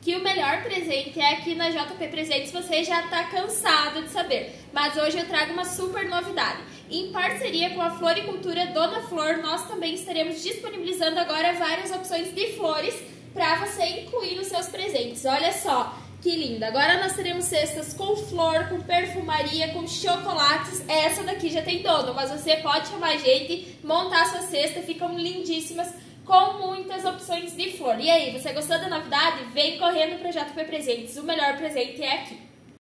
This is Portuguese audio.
que o melhor presente é aqui na JP Presentes, você já está cansado de saber. Mas hoje eu trago uma super novidade. Em parceria com a Floricultura Dona Flor, nós também estaremos disponibilizando agora várias opções de flores para você incluir nos seus presentes. Olha só que linda! Agora nós teremos cestas com flor, com perfumaria, com chocolates. Essa daqui já tem dono, mas você pode chamar a gente, montar sua cesta, ficam lindíssimas, com muitas opções de flor. E aí, você gostou da novidade? Vem correndo para JP Presentes, o melhor presente é aqui.